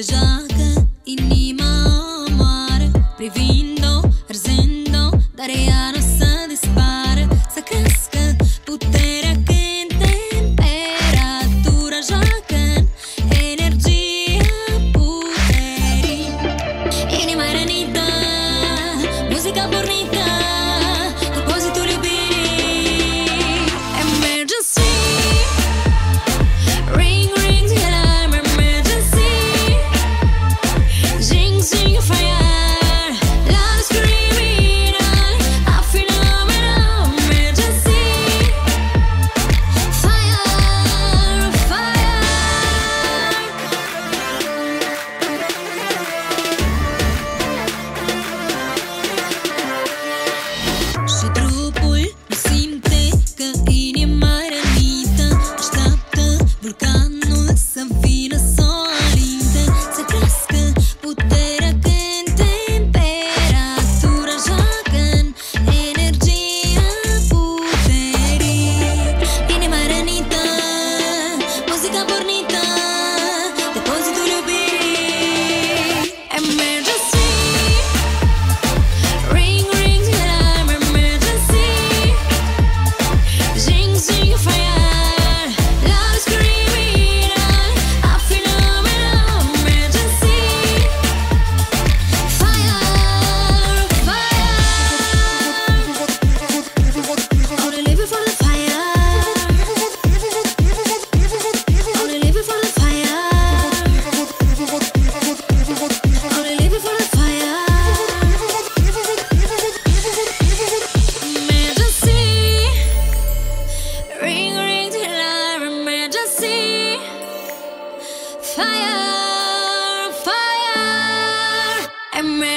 Deja că inima omoară, privind-o, arzând-o, dar ea nu o să dispară. Să crească puterea când temperatura joacă energia puterii. Inima rănită, muzica pornită, depozitul iubirii. Emergency, ring ring the alarm. Emergency, zing zing fire, loud screaming, a phenomenal. Emergency, fire, fire. Și trupul nu simte că inima e rănită. Așteaptă vulcanul să vină să o alinte. Să crească puterea când temperatura joacă-n energia puterii. Inima e rănită, muzica pornită, depozitul iubirii. Emergency, ring ring the alarm. Emergency, zing zing fire, loud screaming, a phenomenal. Emergency, fire, fire. Only living for the fire. Only living for the fire. Only living for the fire. Emergency, ring ring the alarm. Emergency, fire, fire. Emergency.